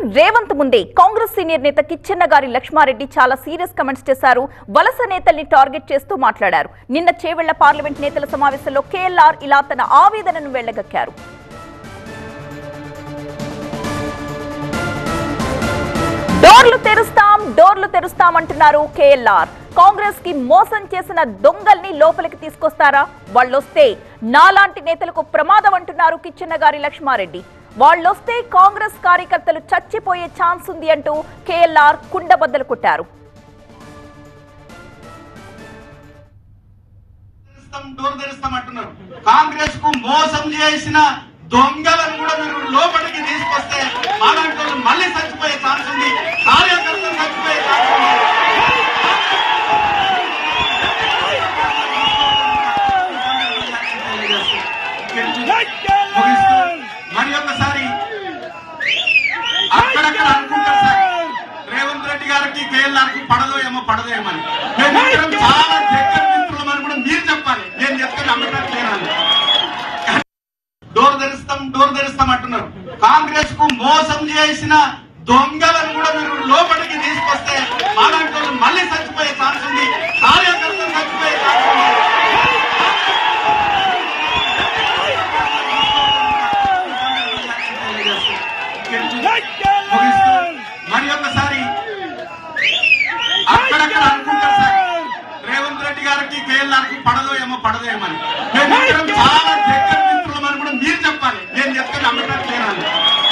రేవంత్ ముందే కాంగ్రెస్ సీనియర్ నేత కిచ్చెన్నగారి లక్ష్మారెడ్డి చాలా సీరియస్ కమెంట్స్ చేశారు. వలస నేతల్ని టార్గెట్ చేస్తూ మాట్లాడారు. నిన్న చేవెళ్ల పార్లమెంట్ నేతల సమావేశంలో కేఎల్ఆర్ ఇలా తన ఆవేదనను వెళ్లగక్కారు. డోర్లు తెరుస్తాం అంటున్నారు కేఎల్ఆర్. కాంగ్రెస్ కి మోసం చేసిన దొంగల్ని లోపలికి తీసుకొస్తారా? వాళ్ళొస్తే నాలాంటి నేతలకు ప్రమాదం అంటున్నారు కిచ్చెన్నగారి లక్ష్మారెడ్డి. వాళ్ళొస్తే కాంగ్రెస్ కార్యకర్తలు చచ్చిపోయే ఛాన్స్ ఉంది అంటూ కేఎల్ఆర్ కుండబద్దలు కొట్టారు. కాంగ్రెస్ కు మోసం చేసిన దొంగలను కూడా మీరు లోపలికి తీసుకొస్తే అలాంటి వాళ్ళు మళ్ళీ చచ్చిపోయే ఛాన్స్ ఉంది, కార్యకర్తలు చచ్చిపోయే ఛాన్స్ ఉంది. మరి ఒకసారి అక్కడక్కడ అనుకుంటారు సార్, రేవంత్ రెడ్డి గారికి కేఎల్ఆర్ కి పడదో ఏమో అని మేము చాలా దగ్గర మిత్రులమని కూడా మీరు చెప్పాలి. నేను చెప్తే నమ్మకం లేనాలి. డోర్ తెరుస్తాం అంటున్నారు. కాంగ్రెస్ కు మోసం చేసిన దొంగలను కూడా మీరు లోపలికి తీసుకొస్తే అలాంటి వాళ్ళు మళ్ళీ చచ్చిపోయే ఛాన్స్ ఉంది, కార్యకర్తలు చచ్చిపోయే ఛాన్స్ ఉంది. మరి ఒకసారి అక్కడక్కడ అనుకుంటారు సార్, రేవంత్ రెడ్డి గారికి కేఎల్ఆర్ కి పడదో ఏమో అని మేము చాలా దగ్గర మిత్రులమని కూడా మీరు చెప్పాలి. నేను చెప్తే నమ్మకం లేనాలి.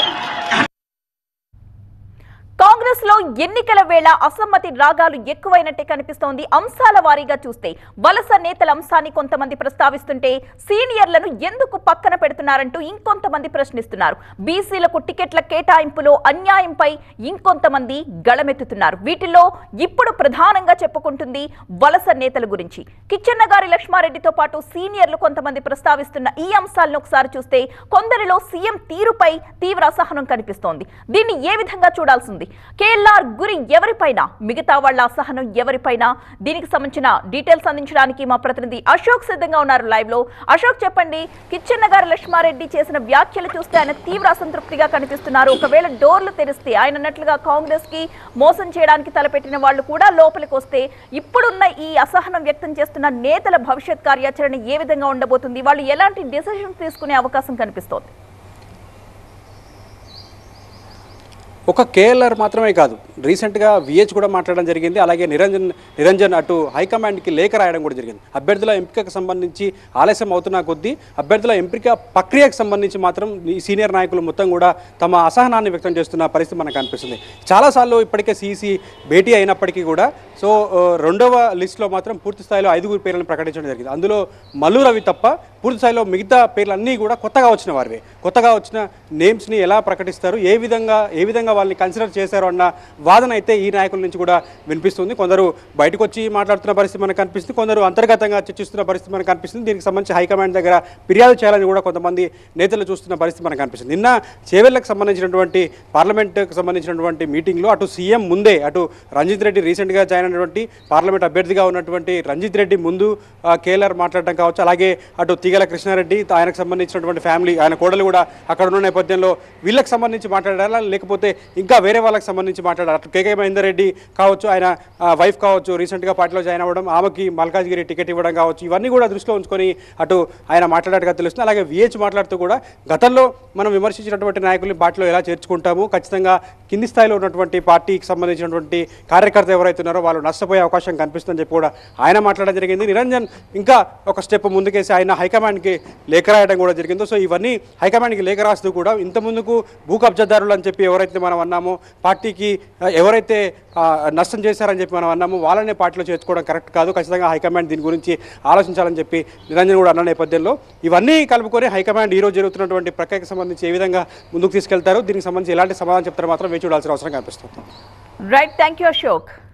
కాంగ్రెస్ లో ఎన్నికల వేళ అసమ్మతి రాగాలు ఎక్కువైనట్టే కనిపిస్తోంది. అంశాల వారీగా చూస్తే వలస నేతల అంశాన్ని కొంతమంది ప్రస్తావిస్తుంటే సీనియర్లను ఎందుకు పక్కన పెడుతున్నారంటూ ఇంకొంతమంది ప్రశ్నిస్తున్నారు. బీసీలకు టికెట్ల కేటాయింపులో అన్యాయంపై ఇంకొంతమంది గళమెత్తుతున్నారు. వీటిల్లో ఇప్పుడు ప్రధానంగా చెప్పుకుంటుంది వలస నేతల గురించి. కిచ్చెన్నగారి లక్ష్మారెడ్డితో పాటు సీనియర్లు కొంతమంది ప్రస్తావిస్తున్న ఈ అంశాలను ఒకసారి చూస్తే కొందరిలో సీఎం తీరుపై తీవ్ర అసహనం కనిపిస్తోంది. దీన్ని ఏ విధంగా చూడాల్సింది? కేఎల్ఆర్ గురి ఎవరిపైన, మిగతా వాళ్ల అసహనం ఎవరిపైన? దీనికి సంబంధించిన డీటెయిల్స్ అందించడానికి మా ప్రతినిధి అశోక్ సిద్ధంగా ఉన్నారు లైవ్ లో. అశోక్, చెప్పండి, కిచ్చెన్నగారి లక్ష్మారెడ్డి చేసిన వ్యాఖ్యలు చూస్తే ఆయన తీవ్ర అసంతృప్తిగా కనిపిస్తున్నారు. ఒకవేళ డోర్లు తెరిస్తే ఆయన అన్నట్లుగా కాంగ్రెస్ కి మోసం చేయడానికి తలపెట్టిన వాళ్ళు కూడా లోపలికి వస్తే ఇప్పుడున్న ఈ అసహనం వ్యక్తం చేస్తున్న నేతల భవిష్యత్ కార్యాచరణ ఏ విధంగా ఉండబోతుంది? వాళ్ళు ఎలాంటి డిసిషన్స్ తీసుకునే అవకాశం కనిపిస్తోంది? ఒక కేఎల్ఆర్ మాత్రమే కాదు, రీసెంట్గా విహెచ్ కూడా మాట్లాడడం జరిగింది. అలాగే నిరంజన్ అటు హైకమాండ్కి లేఖ రాయడం కూడా జరిగింది. అభ్యర్థుల ఎంపికకు సంబంధించి ఆలస్యం అవుతున్న కొద్దీ అభ్యర్థుల ఎంపిక ప్రక్రియకు సంబంధించి మాత్రం ఈ సీనియర్ నాయకులు మొత్తం కూడా తమ అసహనాన్ని వ్యక్తం చేస్తున్న పరిస్థితి మనకు కనిపిస్తుంది. చాలాసార్లు ఇప్పటికే సీసీ భేటీ అయినప్పటికీ కూడా రెండవ లిస్టులో మాత్రం పూర్తి స్థాయిలో 5 పేర్లను ప్రకటించడం జరిగింది. అందులో మల్లు రవి తప్ప పూర్తి స్థాయిలో మిగతా పేర్లన్నీ కూడా కొత్తగా వచ్చిన వారివే. కొత్తగా వచ్చిన నేమ్స్ని ఎలా ప్రకటిస్తారు, ఏ విధంగా వాళ్ళని కన్సిడర్ చేశారు అన్న వాదన అయితే ఈ నాయకుల నుంచి కూడా వినిపిస్తుంది. కొందరు బయటకు వచ్చి మాట్లాడుతున్న పరిస్థితి మనకు కనిపిస్తుంది, కొందరు అంతర్గతంగా చర్చిస్తున్న పరిస్థితి మనకు కనిపిస్తుంది. దీనికి సంబంధించి హైకమాండ్ దగ్గర ఫిర్యాదు చేయాలని కూడా కొంతమంది నేతలు చూస్తున్న పరిస్థితి మనకు కనిపిస్తుంది. నిన్న చేవెళ్లకు సంబంధించినటువంటి పార్లమెంట్కి సంబంధించినటువంటి మీటింగ్లో అటు సీఎం ముందే, అటు రంజిత్ రెడ్డి రీసెంట్గా జాయిన్ అయినటువంటి పార్లమెంట్ అభ్యర్థిగా ఉన్నటువంటి రంజిత్ రెడ్డి ముందు కేఎల్ఆర్ మాట్లాడటం కావచ్చు, అలాగే అటు తీగల కృష్ణారెడ్డి ఆయనకు సంబంధించినటువంటి ఫ్యామిలీ, ఆయన కోడలు కూడా అక్కడ ఉన్న నేపథ్యంలో వీళ్ళకి సంబంధించి మాట్లాడారా, లేకపోతే ఇంకా వేరే వాళ్ళకి సంబంధించి మాట్లాడారు. అటు కేకే మహేందర్ రెడ్డి కావచ్చు, ఆయన వైఫ్ కావచ్చు, రీసెంట్గా పార్టీలో జాయిన్ అవ్వడం, ఆమెకి మల్కాజ్గిరి టికెట్ ఇవ్వడం కావచ్చు, ఇవన్నీ కూడా దృష్టిలో ఉంచుకొని అటు ఆయన మాట్లాడేట్టుగా తెలుస్తుంది. అలాగే విహెచ్ మాట్లాడుతూ కూడా గతంలో మనం విమర్శించినటువంటి నాయకుల్ని పార్టీలో ఎలా చేర్చుకుంటాము, ఖచ్చితంగా కింది స్థాయిలో ఉన్నటువంటి పార్టీకి సంబంధించినటువంటి కార్యకర్త ఎవరైతే ఉన్నారో వాళ్ళు నష్టపోయే అవకాశం కనిపిస్తుందని చెప్పి కూడా ఆయన మాట్లాడడం జరిగింది. నిరంజన్ ఇంకా ఒక స్టెప్ ముందుకేసి ఆయన హైకమాండ్కి లేఖ రాయడం కూడా జరిగిందో. సో ఇవన్నీ హైకమాండ్కి లేఖ రాస్తూ కూడా ఇంత ముందుకు భూ కబ్జాదారులు అని చెప్పి ఎవరైతే మనం అన్నామో, పార్టీకి ఎవరైతే నష్టం చేశారని చెప్పి మనం అన్నామో వాళ్ళనే పార్టీలో చేర్చుకోవడం కరెక్ట్ కాదు, ఖచ్చితంగా హైకమాండ్ దీని గురించి ఆలోచించాలని చెప్పి నిరంజన్ కూడా అన్న నేపథ్యంలో ఇవన్నీ కలుపుకొని హైకమాండ్ ఈరోజు జరుగుతున్నటువంటి ప్రక్రియకు సంబంధించి ఏ విధంగా ముందుకు తీసుకెళ్తారు, దీనికి సంబంధించి ఎలాంటి సమాధానం చెప్తారో మాత్రం వేచి చూడాల్సిన అవసరం కనిపిస్తుంది. Right, thank you Ashok.